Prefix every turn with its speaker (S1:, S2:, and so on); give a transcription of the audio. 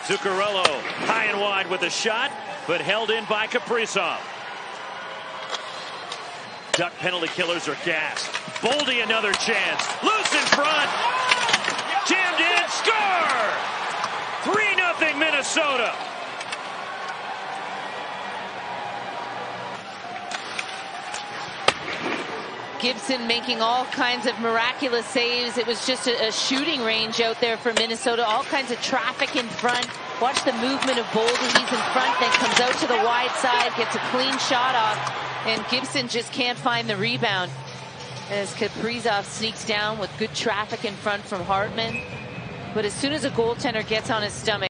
S1: Zuccarello high and wide with a shot, but held in by Kaprizov. Duck penalty killers are gassed. Boldy another chance. Loose in front. Jammed in. Score! 3-0 Minnesota.
S2: Gibson making all kinds of miraculous saves. It was just a shooting range out there for Minnesota. All kinds of traffic in front. Watch the movement of Boldy. He's in front, then comes out to the wide side, gets a clean shot off, and Gibson just can't find the rebound. As Kaprizov sneaks down with good traffic in front from Hartman. But as soon as a goaltender gets on his stomach,